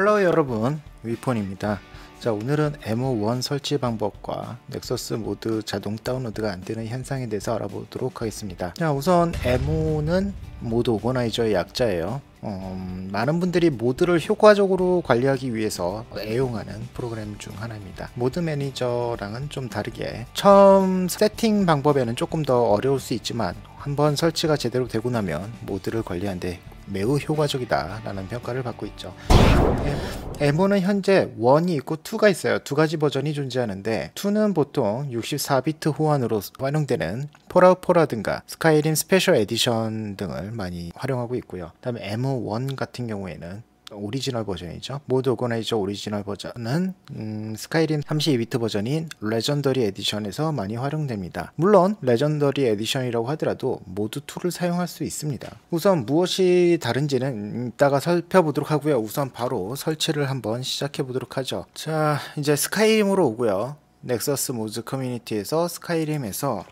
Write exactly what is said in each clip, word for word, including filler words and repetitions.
헬로 여러분, 위폰입니다. 자, 오늘은 에모 일 설치 방법과 넥서스 모드 자동 다운로드가 안되는 현상에 대해서 알아보도록 하겠습니다. 자, 우선 에모는 모드 오거나이저의 약자예요. 음, 많은 분들이 모드를 효과적으로 관리하기 위해서 애용하는 프로그램 중 하나입니다. 모드 매니저랑은 좀 다르게 처음 세팅 방법에는 조금 더 어려울 수 있지만 한번 설치가 제대로 되고 나면 모드를 관리하는데 매우 효과적이다 라는 평가를 받고 있죠. 에모는 현재 일이 있고 이가 있어요. 두 가지 버전이 존재하는데 이는 보통 육십사 비트 호환으로 활용되는 폴아웃포라든가 스카이림 스페셜 에디션 등을 많이 활용하고 있고요. 그 다음에 에모 일 같은 경우에는 오리지널 버전이죠. 모드 오거나이저 오리지널 버전은 음, 스카이림 삼십이 비트 버전인 레전더리 에디션에서 많이 활용됩니다. 물론 레전더리 에디션이라고 하더라도 모드 이를 사용할 수 있습니다. 우선 무엇이 다른지는 이따가 살펴보도록 하고요. 우선 바로 설치를 한번 시작해 보도록 하죠. 자, 이제 스카이림으로 오고요. 넥서스 모드 커뮤니티에서 스카이림에서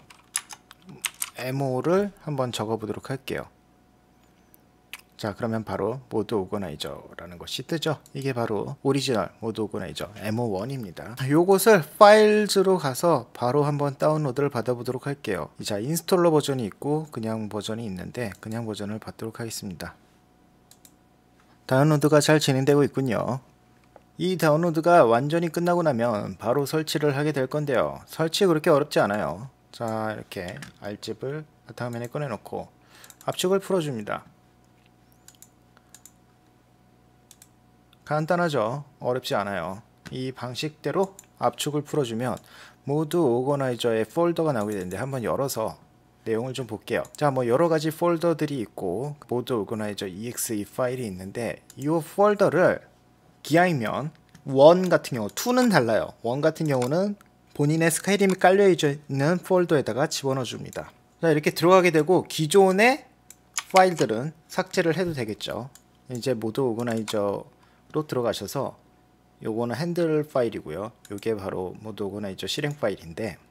에모를 한번 적어 보도록 할게요. 자, 그러면 바로 모드 오거나이저라는 것이 뜨죠. 이게 바로 오리지널 모드 오거나이저 에모 일입니다. 요것을 파일즈로 가서 바로 한번 다운로드를 받아보도록 할게요. 자, 인스톨러 버전이 있고 그냥 버전이 있는데 그냥 버전을 받도록 하겠습니다. 다운로드가 잘 진행되고 있군요. 이 다운로드가 완전히 끝나고 나면 바로 설치를 하게 될 건데요. 설치 그렇게 어렵지 않아요. 자, 이렇게 알집을 바탕화면에 꺼내놓고 압축을 풀어줍니다. 간단하죠? 어렵지 않아요. 이 방식대로 압축을 풀어주면 모드 오거나이저의 폴더가 나오게 되는데 한번 열어서 내용을 좀 볼게요. 자, 뭐 여러가지 폴더들이 있고 모드 오거나이저 이엑스이 파일이 있는데 이 폴더를 기하이면 일 같은 경우 이는 달라요. 일 같은 경우는 본인의 스카이림이 깔려있는 폴더에다가 집어넣어 줍니다. 자, 이렇게 들어가게 되고 기존의 파일들은 삭제를 해도 되겠죠. 이제 모드 오거나이저 로 들어가셔서 요거는 핸들 파일이고요. 요게 바로 모드 오거나이저 실행 파일인데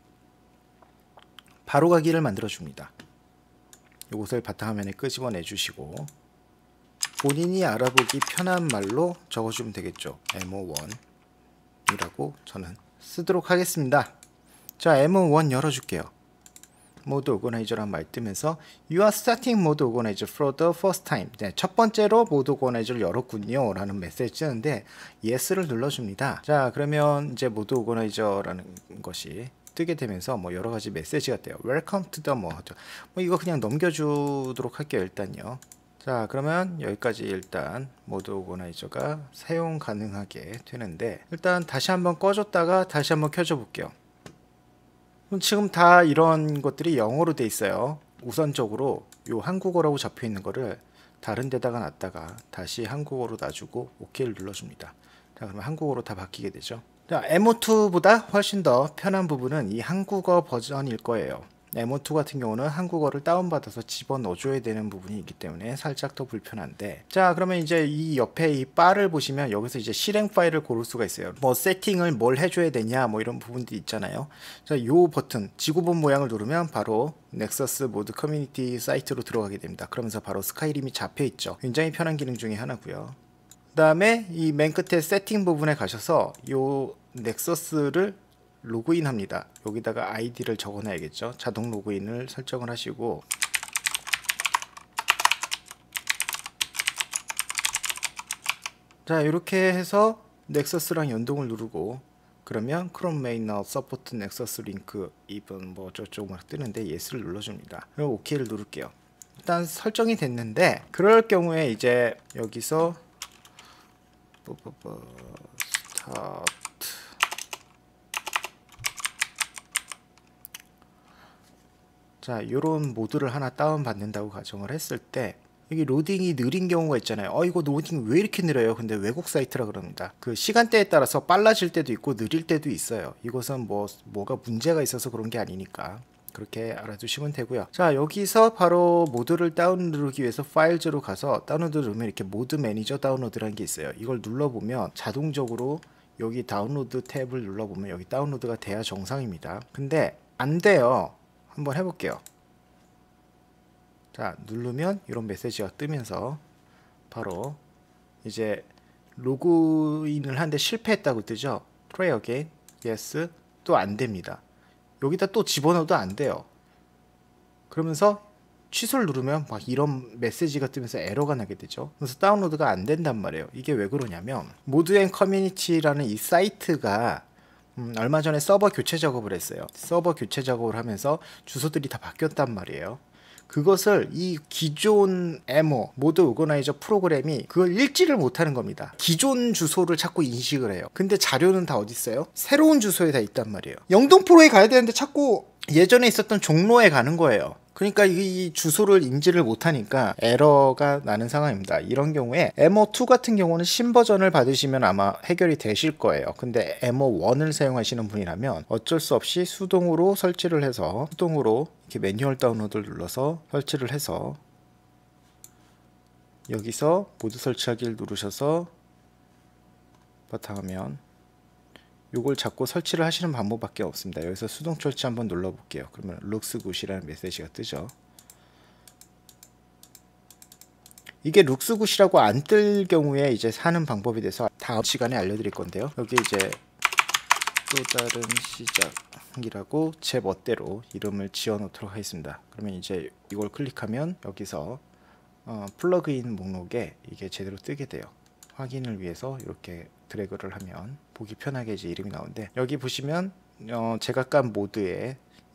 바로 가기를 만들어 줍니다. 요것을 바탕화면에 끄집어내 주시고 본인이 알아보기 편한 말로 적어주면 되겠죠. 에모 일이라고 저는 쓰도록 하겠습니다. 자, 에모 일 열어줄게요. 모드 오거나이저란 말 뜨면서 You are starting mode organizer for the first time. 네, 첫 번째로 모드 오거나이저를 열었군요 라는 메시지 뜨는데 Yes를 눌러줍니다. 자, 그러면 이제 모드 오거나이저라는 것이 뜨게 되면서 뭐 여러가지 메시지가 떼요. Welcome to the mode. 뭐 이거 그냥 넘겨주도록 할게요. 일단요. 자, 그러면 여기까지 일단 모드 오거나이저가 사용 가능하게 되는데 일단 다시 한번 꺼줬다가 다시 한번 켜줘 볼게요. 지금 다 이런 것들이 영어로 돼 있어요. 우선적으로 요 한국어라고 잡혀 있는 거를 다른 데다가 놨다가 다시 한국어로 놔주고 오케이를 눌러줍니다. 자, 그러면 한국어로 다 바뀌게 되죠. 자, 에모 이보다 훨씬 더 편한 부분은 이 한국어 버전일 거예요. 에모 이 같은 경우는 한국어를 다운받아서 집어넣어줘야 되는 부분이 있기 때문에 살짝 더 불편한데, 자, 그러면 이제 이 옆에 이 바를 보시면 여기서 이제 실행 파일을 고를 수가 있어요. 뭐 세팅을 뭘 해줘야 되냐 뭐 이런 부분들이 있잖아요. 자, 요 버튼 지구본 모양을 누르면 바로 넥서스 모드 커뮤니티 사이트로 들어가게 됩니다. 그러면서 바로 스카이림이 잡혀 있죠. 굉장히 편한 기능 중에 하나고요. 그 다음에 이 맨 끝에 세팅 부분에 가셔서 요 넥서스를 로그인 합니다. 여기다가 아이디를 적어 놔야겠죠. 자동 로그인을 설정을 하시고 자, 이렇게 해서 넥서스랑 연동을 누르고 그러면 크롬 메인 나우 서포트 넥서스 링크 이븐 뭐 어쩌고저쩌고 막 뜨는데 예스를 눌러줍니다. 그리고 오케이를 누를게요. 일단 설정이 됐는데 그럴 경우에 이제 여기서 뽀뽀뽀 스타트 자, 요런 모드를 하나 다운받는다고 가정을 했을 때 여기 로딩이 느린 경우가 있잖아요. 어, 이거 로딩 왜 이렇게 느려요? 근데 외국 사이트라 그럽니다. 그 시간대에 따라서 빨라질 때도 있고 느릴 때도 있어요. 이것은 뭐 뭐가 문제가 있어서 그런 게 아니니까 그렇게 알아두시면 되고요. 자, 여기서 바로 모드를 다운 누르기 위해서 파일즈로 가서 다운로드 누르면 이렇게 모드 매니저 다운로드라는 게 있어요. 이걸 눌러보면 자동적으로 여기 다운로드 탭을 눌러보면 여기 다운로드가 돼야 정상입니다. 근데 안 돼요. 한번 해볼게요. 자, 누르면 이런 메시지가 뜨면서 바로 이제 로그인을 하는데 실패했다고 뜨죠. Try again. Yes. 또 안됩니다. 여기다 또 집어넣어도 안돼요. 그러면서 취소를 누르면 막 이런 메시지가 뜨면서 에러가 나게 되죠. 그래서 다운로드가 안 된단 말이에요. 이게 왜 그러냐면 모드 앤 커뮤니티라는 이 사이트가 음, 얼마 전에 서버 교체 작업을 했어요. 서버 교체 작업을 하면서 주소들이 다 바뀌었단 말이에요. 그것을 이 기존 에모 모드 오거나이저 프로그램이 그걸 읽지를 못하는 겁니다. 기존 주소를 자꾸 인식을 해요. 근데 자료는 다 어디 있어요? 새로운 주소에 다 있단 말이에요. 영동 프로에 가야 되는데 자꾸 예전에 있었던 종로에 가는 거예요. 그러니까 이 주소를 인지를 못하니까 에러가 나는 상황입니다. 이런 경우에 에모 투 같은 경우는 신버전을 받으시면 아마 해결이 되실 거예요. 근데 에모 원을 사용하시는 분이라면 어쩔 수 없이 수동으로 설치를 해서 수동으로 이렇게 매뉴얼 다운로드를 눌러서 설치를 해서 여기서 모드 설치하기를 누르셔서 바탕화면 요걸 잡고 설치를 하시는 방법밖에 없습니다. 여기서 수동 설치 한번 눌러 볼게요. 그러면 looks good이라는 메시지가 뜨죠. 이게 looks good이라고 안 뜰 경우에 이제 사는 방법에 대해서 다음 시간에 알려드릴 건데요. 여기 이제 또 다른 시작이라고 제 멋대로 이름을 지어 놓도록 하겠습니다. 그러면 이제 이걸 클릭하면 여기서 어, 플러그인 목록에 이게 제대로 뜨게 돼요. 확인을 위해서 이렇게 드래그를 하면 보기 편하게 이제 이름이 나오는데 여기 보시면 어 제가 깐 모드에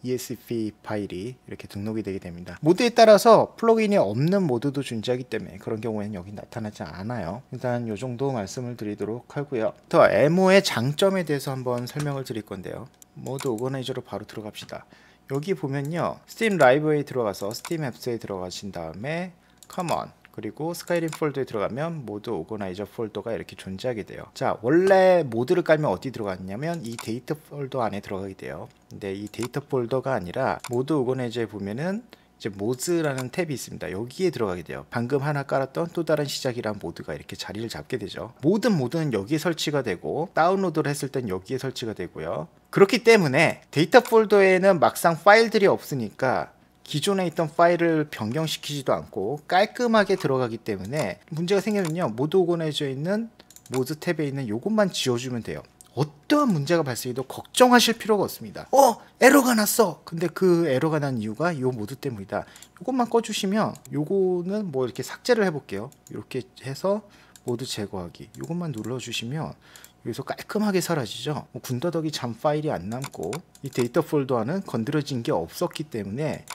이에스피 파일이 이렇게 등록이 되게 됩니다. 모드에 따라서 플러그인이 없는 모드도 존재하기 때문에 그런 경우에는 여기 나타나지 않아요. 일단 이 정도 말씀을 드리도록 하고요. 더 에모의 장점에 대해서 한번 설명을 드릴 건데요. 모드 오거나이저로 바로 들어갑시다. 여기 보면요, 스팀 라이브러리에 들어가서 스팀 앱스에 들어가신 다음에 커먼 그리고 스카이림 폴더에 들어가면 모드 오거나이저 폴더가 이렇게 존재하게 돼요. 자, 원래 모드를 깔면 어디 들어갔냐면 이 데이터 폴더 안에 들어가게 돼요. 근데 이 데이터 폴더가 아니라 모드 오거나이저에 보면은 이제 모드라는 탭이 있습니다. 여기에 들어가게 돼요. 방금 하나 깔았던 또 다른 시작이란 모드가 이렇게 자리를 잡게 되죠. 모든 모드는 여기에 설치가 되고 다운로드를 했을 땐 여기에 설치가 되고요. 그렇기 때문에 데이터 폴더에는 막상 파일들이 없으니까 기존에 있던 파일을 변경시키지도 않고 깔끔하게 들어가기 때문에 문제가 생기면요, 모드 오거나이저에 있는 모드 탭에 있는 요것만 지워주면 돼요. 어떠한 문제가 발생해도 걱정하실 필요가 없습니다. 어! 에러가 났어! 근데 그 에러가 난 이유가 요 모드 때문이다. 요것만 꺼주시면 요거는 뭐 이렇게 삭제를 해볼게요. 이렇게 해서 모드 제거하기 요것만 눌러주시면 여기서 깔끔하게 사라지죠. 뭐 군더더기 잠 파일이 안 남고 이 데이터 폴더 안은 건드려진 게 없었기 때문에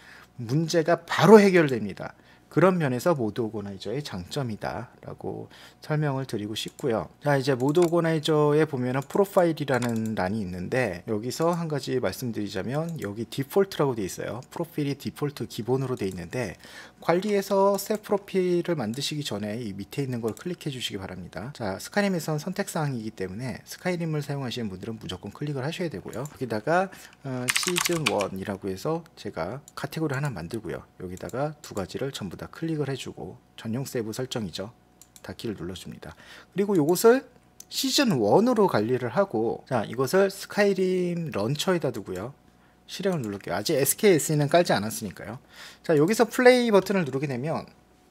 문제가 바로 해결됩니다. 그런 면에서 모드 오거나이저의 장점이다 라고 설명을 드리고 싶고요. 자, 이제 모드 오거나이저에 보면은 프로파일이라는 란이 있는데 여기서 한 가지 말씀드리자면 여기 디폴트라고 되어 있어요. 프로필이 디폴트 기본으로 되어 있는데 관리에서 새 프로필을 만드시기 전에 이 밑에 있는 걸 클릭해 주시기 바랍니다. 자, 스카이림에서는 선택사항이기 때문에 스카이림을 사용하시는 분들은 무조건 클릭을 하셔야 되고요. 여기다가 어, 시즌 일이라고 해서 제가 카테고리 하나 만들고요. 여기다가 두 가지를 전부 다 클릭을 해주고 전용 세이브 설정이죠. 닫기를 눌러줍니다. 그리고 이것을 시즌 일으로 관리를 하고, 자, 이것을 스카이림 런처에다 두고요. 실행을 누를게요. 아직 에스케이에스이는 깔지 않았으니까요. 자, 여기서 플레이 버튼을 누르게 되면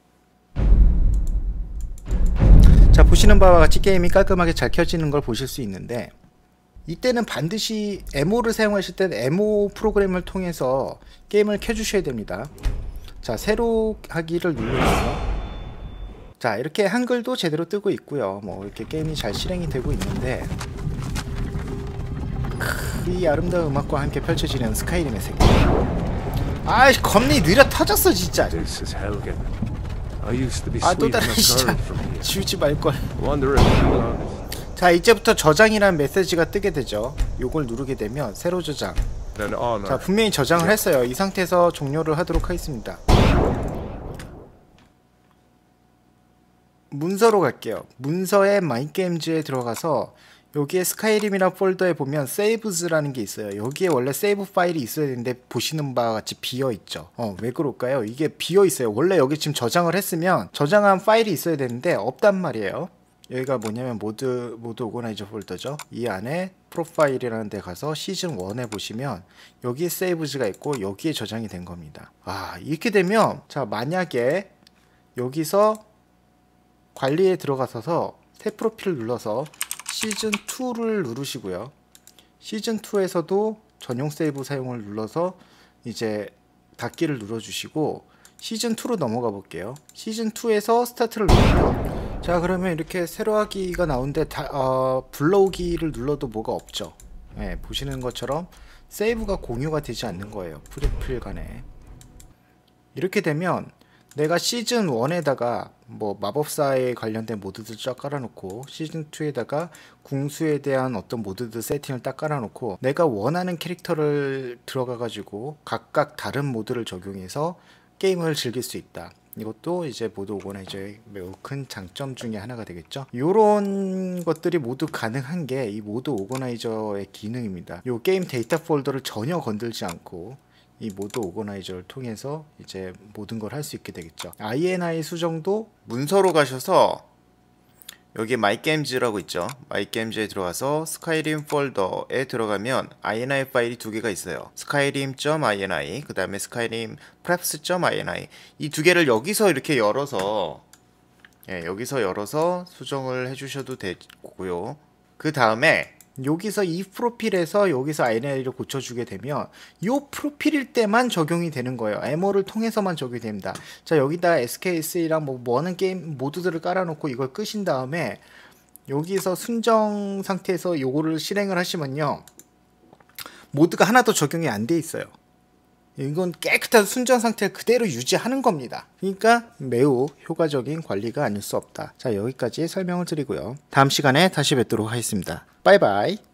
자, 보시는 바와 같이 게임이 깔끔하게 잘 켜지는 걸 보실 수 있는데 이때는 반드시 에모를 사용하실 때는 에모 프로그램을 통해서 게임을 켜주셔야 됩니다. 자, 새로 하기를 누르고요. 자, 이렇게 한글도 제대로 뜨고 있고요. 뭐 이렇게 게임이 잘 실행이 되고 있는데 크, 이 아름다운 음악과 함께 펼쳐지는 스카이림의 세계. 아이, 겁니 느려 터졌어 진짜. 아, 또 다른 진짜 지우지 말걸. 자, 이제부터 저장이라는 메시지가 뜨게 되죠. 요걸 누르게 되면 새로 저장. 자, 분명히 저장을 했어요. 이 상태에서 종료를 하도록 하겠습니다. 문서로 갈게요. 문서의 마이게임즈에 들어가서 여기에 스카이림이라는 폴더에 보면 세이브즈라는 게 있어요. 여기에 원래 세이브 파일이 있어야 되는데 보시는 바와 같이 비어 있죠. 어, 왜 그럴까요? 이게 비어 있어요. 원래 여기 지금 저장을 했으면 저장한 파일이 있어야 되는데 없단 말이에요. 여기가 뭐냐면 모드 모드 오거나이저 폴더죠. 이 안에 프로파일이라는 데 가서 시즌 일에 보시면 여기에 세이브즈가 있고 여기에 저장이 된 겁니다. 아, 이렇게 되면 자, 만약에 여기서 관리에 들어가서 새 프로필을 눌러서 시즌이를 누르시고요. 시즌이에서도 전용 세이브 사용을 눌러서 이제 닫기를 눌러주시고 시즌이로 넘어가 볼게요. 시즌이에서 스타트를 누르세요. 자, 그러면 이렇게 새로 하기가 나오는데 다, 어, 불러오기를 눌러도 뭐가 없죠. 네, 보시는 것처럼 세이브가 공유가 되지 않는 거예요. 프로필 간에. 이렇게 되면 내가 시즌 일에다가 뭐 마법사에 관련된 모드들 쫙 깔아놓고 시즌이에다가 궁수에 대한 어떤 모드들 세팅을 딱 깔아놓고 내가 원하는 캐릭터를 들어가 가지고 각각 다른 모드를 적용해서 게임을 즐길 수 있다. 이것도 이제 모드 오거나이저의 매우 큰 장점 중에 하나가 되겠죠. 이런 것들이 모두 가능한 게 이 모드 오거나이저의 기능입니다. 이 게임 데이터 폴더를 전혀 건들지 않고 이 모드 오거나이저를 통해서 이제 모든 걸 할 수 있게 되겠죠. 아이엔아이 수정도 문서로 가셔서 여기 마이게임즈라고 있죠. 마이게임즈에 들어가서 스카이림 폴더에 들어가면 아이엔아이 파일이 두 개가 있어요. 스카이림.ini 그 다음에 스카이림 프랩스.ini 이 두 개를 여기서 이렇게 열어서 예, 여기서 열어서 수정을 해주셔도 되고요. 그 다음에 여기서 이 프로필에서 여기서 아이엔아이를 고쳐주게 되면 이 프로필일 때만 적용이 되는 거예요. 엠오를 통해서만 적용이 됩니다. 자, 여기다 에스케이에스이랑 뭐 뭐하는 게임 모드들을 깔아놓고 이걸 끄신 다음에 여기서 순정 상태에서 요거를 실행을 하시면요, 모드가 하나도 적용이 안 돼 있어요. 이건 깨끗한 순정 상태를 그대로 유지하는 겁니다. 그러니까 매우 효과적인 관리가 아닐 수 없다. 자, 여기까지 설명을 드리고요. 다음 시간에 다시 뵙도록 하겠습니다. 바이바이.